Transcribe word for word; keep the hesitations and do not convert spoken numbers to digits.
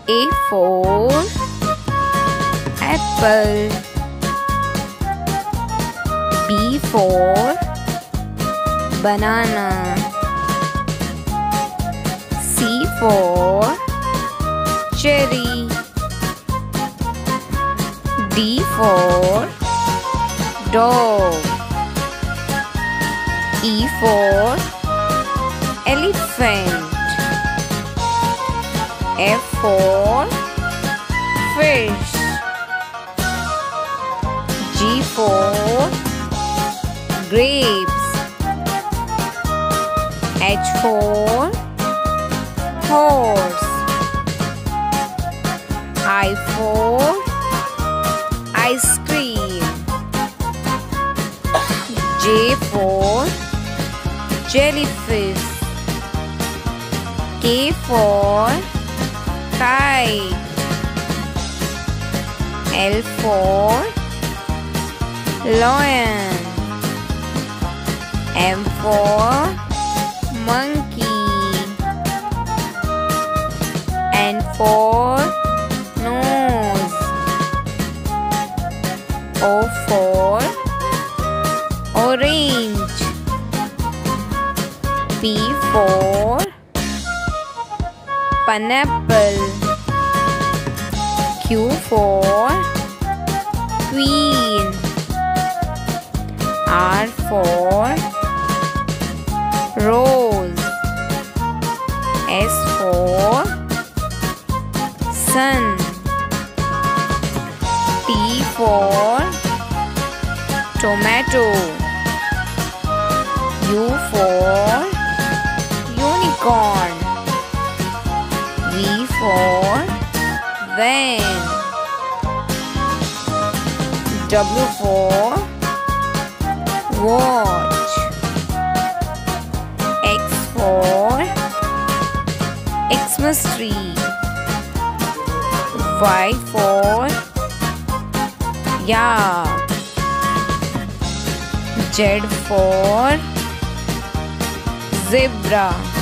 A for apple. B for banana. C for cherry. D for dog. E for elephant. F for fish. G for grapes. H for horse. I for ice cream. J for jellyfish. K for kite. L for lion. M for monkey. N for nose. O for orange. P for pineapple. Q for queen. R for rose. S for sun. T for tomato. U for unicorn. V for van. W for watch. X for Xmas tree. Y for yak. Z for zebra.